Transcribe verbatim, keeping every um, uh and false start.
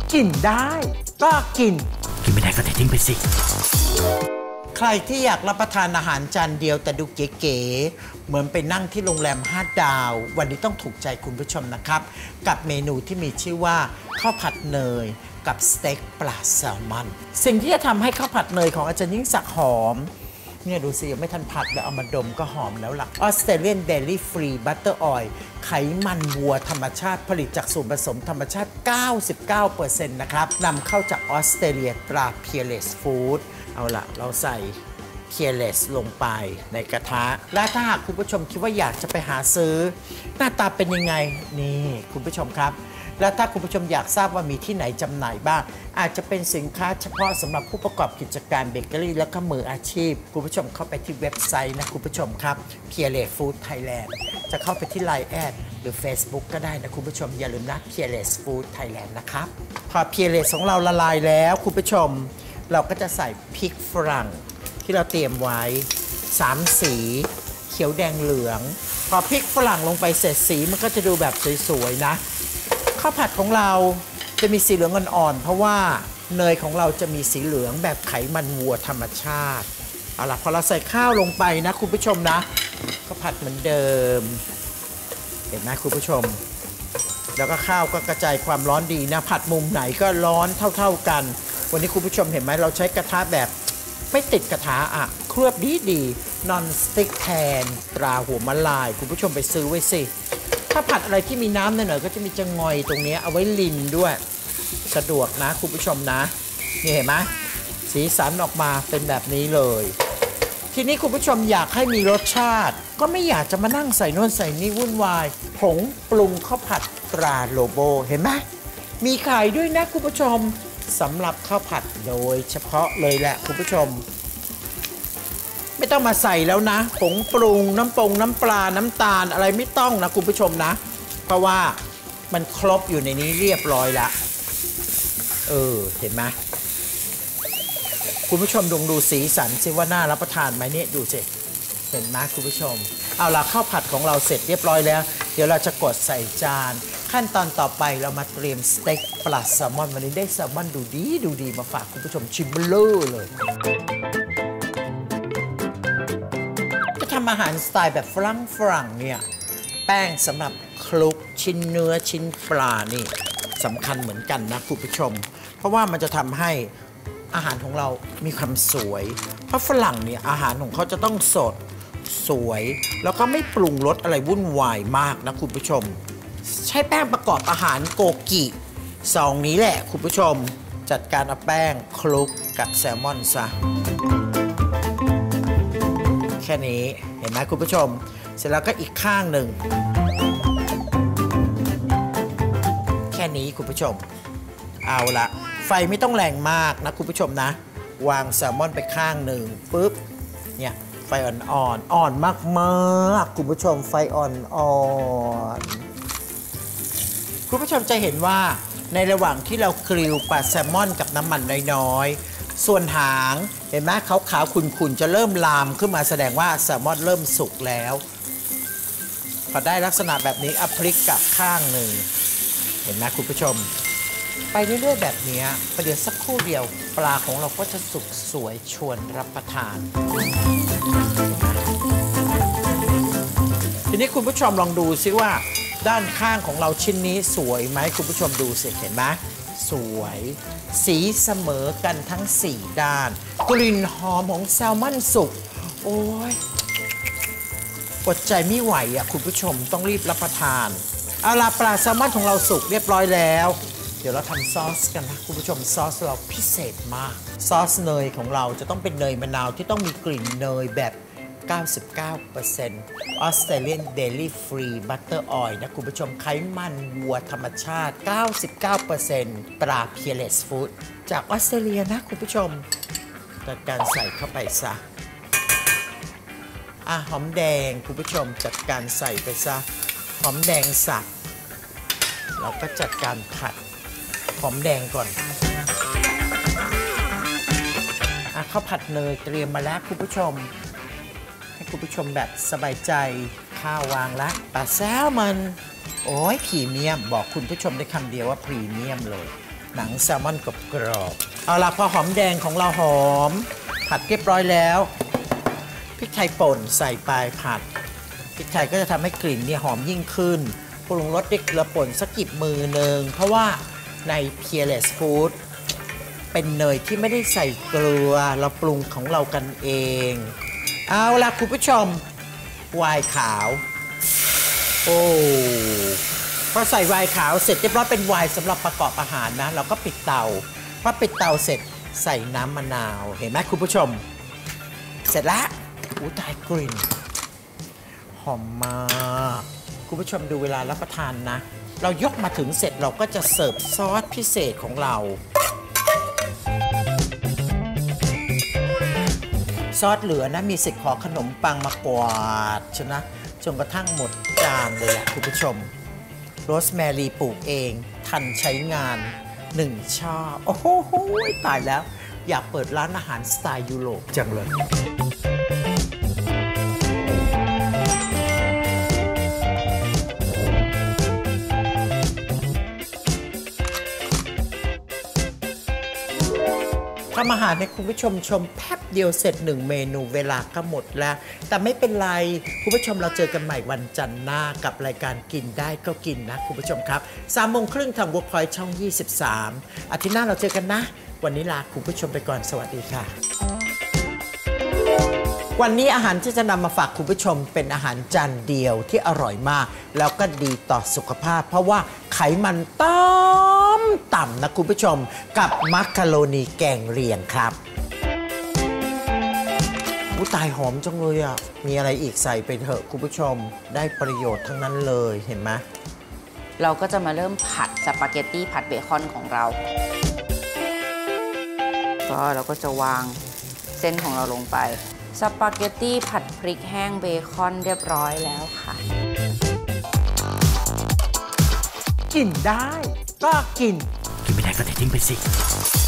กินได้ก็กินกินไม่ได้ก็ทิ้งไปสิใครที่อยากรับประทานอาหารจานเดียวแต่ดูเก๋ๆเหมือนไปนั่งที่โรงแรมห้าดาววันนี้ต้องถูกใจคุณผู้ชมนะครับกับเมนูที่มีชื่อว่าข้าวผัดเนยกับสเต็กปลาแซลมอนสิ่งที่จะทำให้ข้าวผัดเนยของอาจารย์ยิ่งศักดิ์หอมเนี่ยดูสิยังไม่ทันผัดแล้วเอามาดมก็หอมแล้วล่ะออสเตรเลียนเดลี่ฟรีบัตเตอร์ออยล์ไขมันวัวธรรมชาติผลิตจากส่วนผสมธรรมชาติ เก้าสิบเก้าเปอร์เซ็นต์ นะครับนำเข้าจากออสเตรเลียตรา Peerless Food เอาล่ะเราใส่ Peerless ลงไปในกระทะและถ้าหากคุณผู้ชมคิดว่าอยากจะไปหาซื้อหน้าตาเป็นยังไงนี่คุณผู้ชมครับและถ้าคุณผู้ชมอยากทราบว่ามีที่ไหนจำหน่ายบ้างอาจจะเป็นสินค้าเฉพาะสำหรับผู้ประกอบกิจการเบเกอรี่และก็มืออาชีพคุณผู้ชมเข้าไปที่เว็บไซต์นะคุณผู้ชมครับ Peerless Food Thailand จะเข้าไปที่ ไลน์ แอดหรือ Facebook ก็ได้นะคุณผู้ชมอย่าลืมนะ Peerless Food Thailand นะครับพอ Peerless ของเราละลายแล้วคุณผู้ชมเราก็จะใส่พริกฝรั่งที่เราเตรียมไว้สามสีเขียวแดงเหลืองพอพริกฝรั่งลงไปเสร็จสีมันก็จะดูแบบสวยๆนะข้าวผัดของเราจะมีสีเหลืองอ่อนๆเพราะว่าเนยของเราจะมีสีเหลืองแบบไขมันวัวธรรมชาติเอาล่ะพอเราใส่ข้าวลงไปนะคุณผู้ชมนะก็ผัดเหมือนเดิมเห็นไหมคุณผู้ชมแล้วก็ข้าวก็กระจายความร้อนดีนะผัดมุมไหนก็ร้อนเท่าๆกันวันนี้คุณผู้ชมเห็นไหมเราใช้กระทะแบบไม่ติดกระทะอ่ะเคลือบดีดีนอนสติ๊กแทนตราหัวมะลายคุณผู้ชมไปซื้อไว้สิถ้าผัดอะไรที่มีน้ำหน่อยๆก็จะมีจะงอยตรงนี้เอาไว้ลินด้วยสะดวกนะคุณผู้ชมนะนี่เห็นไหมสีสันออกมาเป็นแบบนี้เลยทีนี้คุณผู้ชมอยากให้มีรสชาติก็ไม่อยากจะมานั่งใส่โน่นใส่นี่วุ่นวายผงปรุงข้าวผัดตราโลโบเห็นไหมมีขายด้วยนะคุณผู้ชมสำหรับข้าวผัดโดยเฉพาะเลยแหละคุณผู้ชมไม่ต้องมาใส่แล้วนะผงปรุงน้ำปงน้ำปลาน้ำตาลอะไรไม่ต้องนะคุณผู้ชมนะเพราะว่ามันครบอยู่ในนี้เรียบร้อยแล้วเออเห็นไหมคุณผู้ชมลองดูสีสันสิว่าน่ารับประทานไหมเนี่ยดูสิเห็นไหมคุณผู้ชมเอาล่ะข้าวผัดของเราเสร็จเรียบร้อยแล้วเดี๋ยวเราจะกดใส่จานขั้นตอนต่อไปเรามาเตรียมสเต็กปลาแซลมอนวันนี้ได้แซลมอนดูดีดูดีมาฝากคุณผู้ชมชิมเบลอเลยจะทำอาหารสไตล์แบบฝรั่งฝรั่งเนี่ยแป้งสำหรับคลุกชิ้นเนื้อชิ้นปลานี่สำคัญเหมือนกันนะคุณผู้ชมเพราะว่ามันจะทำให้อาหารของเรามีความสวยเพราะฝรั่งเนี่ยอาหารของเขาจะต้องสดสวยแล้วก็ไม่ปรุงรสอะไรวุ่นวายมากนะคุณผู้ชมใช้แป้งประกอบอาหารโกกิซองนี้แหละคุณผู้ชมจัดการเอาแป้งคลุกกับแซลมอนซะแค่นี้เห็นไหมคุณผู้ชมเสร็จแล้วก็อีกข้างหนึ่งแค่นี้คุณผู้ชมเอาละไฟไม่ต้องแรงมากนะคุณผู้ชมนะวางแซลมอนไปข้างหนึ่งปุ๊บเนี่ยไฟอ่อนๆอ่อนมากๆคุณผู้ชมไฟอ่อนๆคุณผู้ชมจะเห็นว่าในระหว่างที่เรากริลปลาแซลมอนกับน้ำมันน้อยๆส่วนหางเห็นไหมขาวๆขุ่นๆจะเริ่มลามขึ้นมาแสดงว่าแซลมอนเริ่มสุกแล้วพอได้ลักษณะแบบนี้เอาพลิกกลับข้างหนึ่งเห็นไหมคุณผู้ชมไปเรื่อยๆแบบนี้ประเดี๋ยวสักครู่เดียวปลาของเราก็จะสุกสวยชวนรับประทานทีนี้คุณผู้ชมลองดูซิว่าด้านข้างของเราชิ้นนี้สวยไหมคุณผู้ชมดูสิเห็นไหมสวยสีเสมอกันทั้งสี่ด้านกลิ่นหอมของแซลมอนสุกโอ้ยอดใจไม่ไหวอ่ะคุณผู้ชมต้องรีบรับประทานเอาล่ะปลาแซลมอนของเราสุกเรียบร้อยแล้วเดี๋ยวเราทำซอสกันนะคุณผู้ชมซอสเราพิเศษมากซอสเนยของเราจะต้องเป็นเนยมะนาวที่ต้องมีกลิ่นเนยแบบ เก้าสิบเก้าเปอร์เซ็นต์ Australian Dairy Free Butter Oil นะคุณผู้ชมไขมันวัวธรรมชาติ เก้าสิบเก้าเปอร์เซ็นต์ ตรา Peerless Food จากออสเตรเลียนะคุณผู้ชมจัดการใส่เข้าไปซะอ่ะหอมแดงคุณผู้ชมจัดการใส่ไปซะหอมแดงสับเราก็จัดการผัดหอมแดงก่อนอ่ะข้าวผัดเนยเตรียมมาแล้วคุณผู้ชมให้คุณผู้ชมแบบสบายใจข้าววางละปลาแซลมอนโอ้ยพรีเมียมบอกคุณผู้ชมได้คำเดียวว่าพรีเมียมเลยหนังแซลมอนกรอบๆเอาละพอหอมแดงของเราหอมผัดเรียบร้อยแล้วพริกไทยป่นใส่ไปผัดพริกไทยก็จะทำให้กลิ่นนี่หอมยิ่งขึ้นปรุงรสด้วยเกลือป่นสักกิบมือหนึ่งเพราะว่าใน Peerless Food เป็นเนยที่ไม่ได้ใส่เกลือเราปรุงของเรากันเองเอาล่ะคุณผู้ชมไวน์ขาวโอ้พอใส่ไวน์ขาวเสร็จเรียบร้อยเป็นไวน์สำหรับประกอบอาหารนะเราก็ปิดเตาพอปิดเตาเสร็จใส่น้ำมะนาวเห็นไหมคุณผู้ชมเสร็จแล้วอู้ตายกลิ่นหอมมากคุณผู้ชมดูเวลารับประทานนะเรายกมาถึงเสร็จเราก็จะเสิร์ฟซอสพิเศษของเราซอสเหลือนะมีสิทธิ์ขอขนมปังมากวาดชนะจนกระทั่งหมดจานเลยแหละคุณผู้ชมโรสแมรี่ปลูกเองทันใช้งานหนึ่งชอบโอ้โหตายแล้วอยากเปิดร้านอาหารสไตล์ยุโรปจังเลยทำอาหารให้คุณผู้ชมชมแป๊บเดียวเสร็จหนึ่งเมนูเวลาก็หมดแล้วแต่ไม่เป็นไรคุณผู้ชมเราเจอกันใหม่วันจันทร์หน้ากับรายการกินได้ก็กินนะคุณผู้ชมครับสามโมงครึ่งทาง Workpoint ช่องยี่สิบสามอาทิตย์หน้าเราเจอกันนะวันนี้ลาคุณผู้ชมไปก่อนสวัสดีค่ะวันนี้อาหารที่จะนำมาฝากคุณผู้ชมเป็นอาหารจานเดียวที่อร่อยมากแล้วก็ดีต่อสุขภาพเพราะว่าไขมันต่ำต่ำนะคุณผู้ชมกับมักกะโรนีแกงเลียงครับอู้ตายหอมจังเลยอ่ะมีอะไรอีกใส่ไปเถอะคุณผู้ชมได้ประโยชน์ทั้งนั้นเลยเห็นไหมเราก็จะมาเริ่มผัดสปาเกตตี้ผัดเบคอนของเราก็เราก็จะวางเส้นของเราลงไปสปาเกตตี้ผัดพริกแห้งเบคอนเรียบร้อยแล้วค่ะกินได้ก็กินกินไม่ได้ก็ทิ้งไปสิ